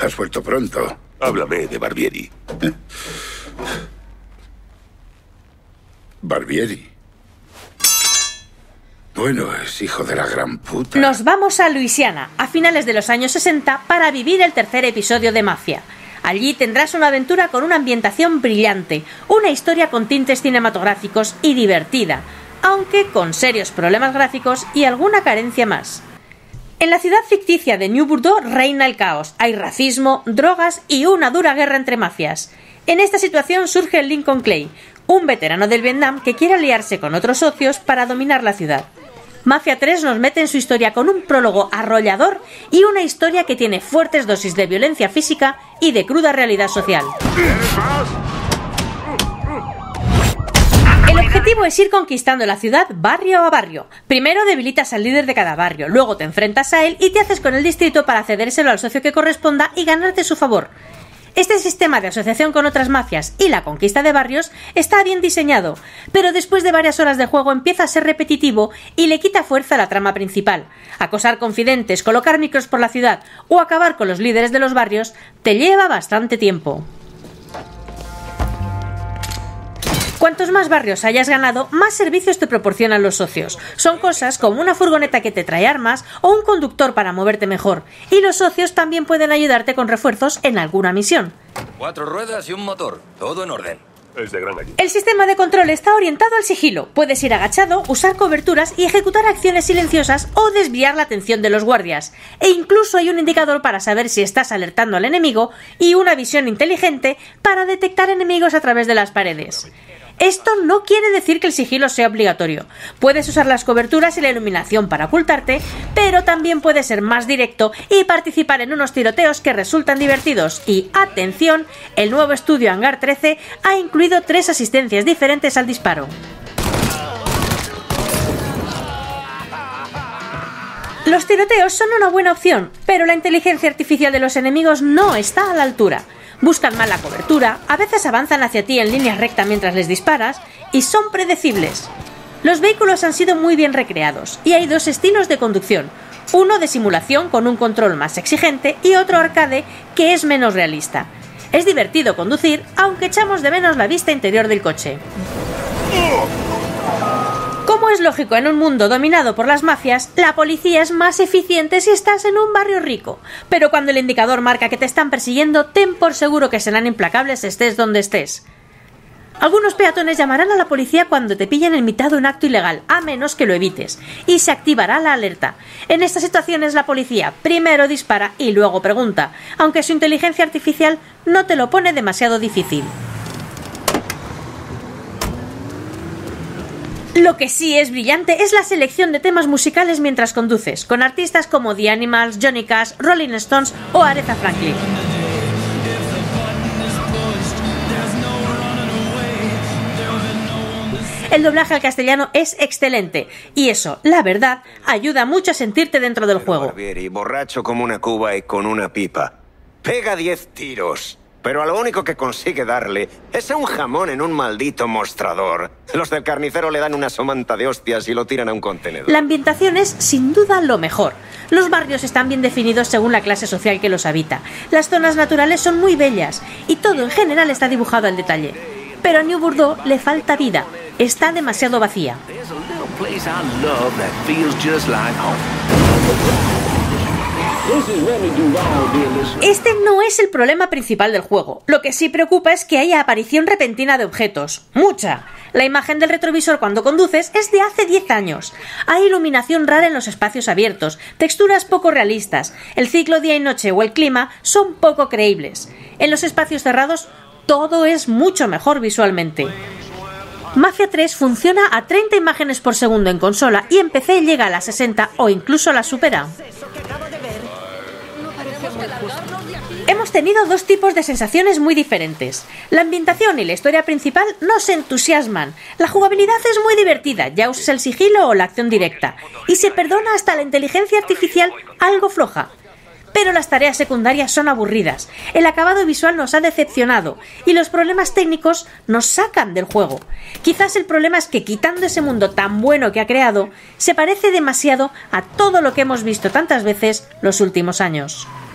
Has vuelto pronto. Háblame de Barbieri. Barbieri. Bueno, es hijo de la gran puta. Nos vamos a Luisiana, a finales de los años 60, para vivir el tercer episodio de Mafia. Allí tendrás una aventura con una ambientación brillante, una historia con tintes cinematográficos y divertida, aunque con serios problemas gráficos y alguna carencia más. En la ciudad ficticia de New Bordeaux reina el caos, hay racismo, drogas y una dura guerra entre mafias. En esta situación surge Lincoln Clay, un veterano del Vietnam que quiere aliarse con otros socios para dominar la ciudad. Mafia 3 nos mete en su historia con un prólogo arrollador y una historia que tiene fuertes dosis de violencia física y de cruda realidad social. El objetivo es ir conquistando la ciudad barrio a barrio. Primero debilitas al líder de cada barrio, luego te enfrentas a él y te haces con el distrito para cedérselo al socio que corresponda y ganarte su favor. Este sistema de asociación con otras mafias y la conquista de barrios está bien diseñado, pero después de varias horas de juego empieza a ser repetitivo y le quita fuerza a la trama principal. Acosar confidentes, colocar micros por la ciudad o acabar con los líderes de los barrios te lleva bastante tiempo. Cuantos más barrios hayas ganado, más servicios te proporcionan los socios. Son cosas como una furgoneta que te trae armas o un conductor para moverte mejor. Y los socios también pueden ayudarte con refuerzos en alguna misión. 4 ruedas y un motor, todo en orden. Es de gran ayuda. El sistema de control está orientado al sigilo. Puedes ir agachado, usar coberturas y ejecutar acciones silenciosas o desviar la atención de los guardias. E incluso hay un indicador para saber si estás alertando al enemigo y una visión inteligente para detectar enemigos a través de las paredes. Esto no quiere decir que el sigilo sea obligatorio. Puedes usar las coberturas y la iluminación para ocultarte, pero también puedes ser más directo y participar en unos tiroteos que resultan divertidos. Y atención, el nuevo estudio Hangar 13 ha incluido 3 asistencias diferentes al disparo. Los tiroteos son una buena opción, pero la inteligencia artificial de los enemigos no está a la altura. Buscan mal la cobertura, a veces avanzan hacia ti en línea recta mientras les disparas y son predecibles. Los vehículos han sido muy bien recreados y hay 2 estilos de conducción, uno de simulación con un control más exigente y otro arcade que es menos realista. Es divertido conducir, aunque echamos de menos la vista interior del coche. Como es lógico en un mundo dominado por las mafias, la policía es más eficiente si estás en un barrio rico. Pero cuando el indicador marca que te están persiguiendo, ten por seguro que serán implacables estés donde estés. Algunos peatones llamarán a la policía cuando te pillen en mitad de un acto ilegal, a menos que lo evites, y se activará la alerta. En estas situaciones la policía primero dispara y luego pregunta, aunque su inteligencia artificial no te lo pone demasiado difícil. Lo que sí es brillante es la selección de temas musicales mientras conduces, con artistas como The Animals, Johnny Cash, Rolling Stones o Aretha Franklin. El doblaje al castellano es excelente, y eso, la verdad, ayuda mucho a sentirte dentro del juego. Barbieri, borracho como una cuba y con una pipa. Pega 10 tiros. Pero a lo único que consigue darle es a un jamón en un maldito mostrador. Los del carnicero le dan una somanta de hostias y lo tiran a un contenedor. La ambientación es, sin duda, lo mejor. Los barrios están bien definidos según la clase social que los habita. Las zonas naturales son muy bellas y todo en general está dibujado al detalle. Pero a New Bordeaux le falta vida. Está demasiado vacía. Este no es el problema principal del juego. Lo que sí preocupa es que haya aparición repentina de objetos. ¡Mucha! La imagen del retrovisor cuando conduces es de hace 10 años. Hay iluminación rara en los espacios abiertos, texturas poco realistas, el ciclo día y noche o el clima son poco creíbles. En los espacios cerrados todo es mucho mejor visualmente. Mafia 3 funciona a 30 imágenes por segundo en consola y en PC llega a las 60 o incluso las supera. Hemos tenido 2 tipos de sensaciones muy diferentes. La ambientación y la historia principal nos entusiasman. La jugabilidad es muy divertida, ya uses el sigilo o la acción directa. Y se perdona hasta la inteligencia artificial algo floja. Pero las tareas secundarias son aburridas. El acabado visual nos ha decepcionado y los problemas técnicos nos sacan del juego. Quizás el problema es que quitando ese mundo tan bueno que ha creado, se parece demasiado a todo lo que hemos visto tantas veces los últimos años.